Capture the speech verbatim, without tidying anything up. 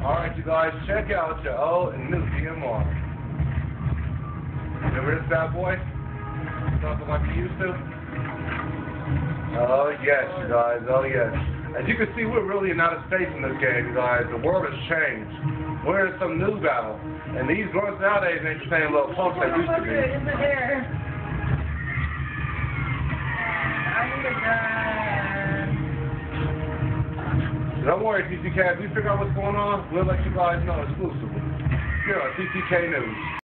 Alright, you guys, check out your old and new D M R. Remember this bad boy? Something like you used to? Oh, yes, you guys, oh, yes. As you can see, we're really in outer space in this game, you guys. The world has changed. We're in some new battle. And these grunts nowadays ain't the same little punks they used to be. In the air. I need a gun. Don't worry, T C K. If we figure out what's going on, we'll let you guys know exclusively. Here on T C K News.